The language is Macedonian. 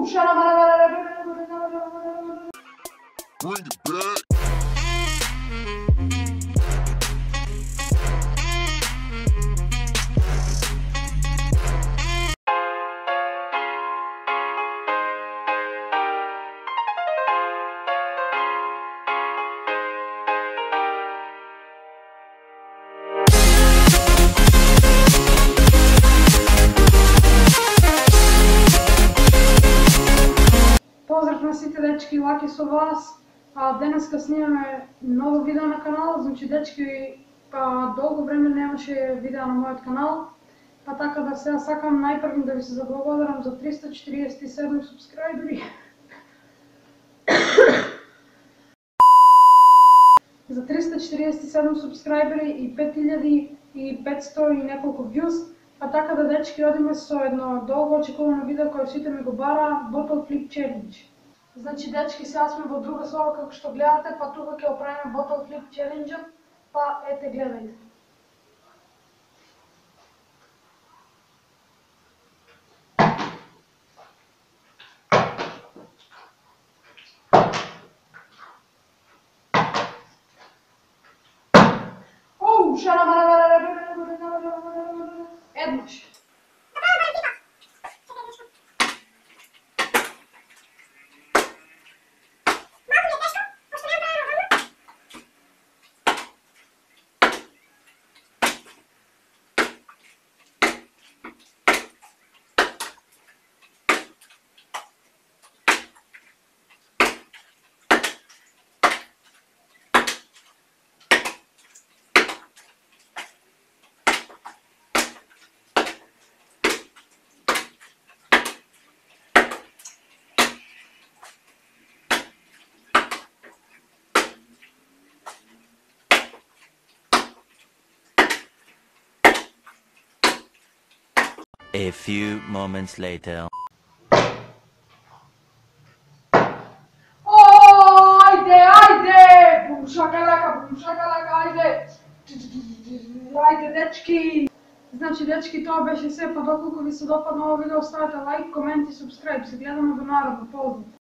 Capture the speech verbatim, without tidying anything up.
Bring it back. Поздрав на сите дечки, Лаки со вас. А, денеска снимаме ново видео на канал, значи дечки па, долго време немаше видео на мојот канал, па така да сега сакам најпрвим да ви се заблагодарам за триста четириесет и седум субскрайбери. за триста четириесет и седум субскрайбери и пет илјади и петсто и неколку views, па така да дечки одиме со едно долго очекувано видео кој сите ми го бара, Bottle Flip Challenge. Значи дечки, сега сме во друга соба како што гледате, па тука ќе оправиме Bottle Flip Challenge, па ете гледајте. Оу, еднаш. A few moments later. Oh, ajde, ajde! Bum šakalaka, bum šakalaka, ajde! Ajde, dečki! Значи, дечки, тоа беше се, па доколку ви се допадна ово видео, ставете лайк, комент и субскрайб. Се гледаме во наредно, поздрав!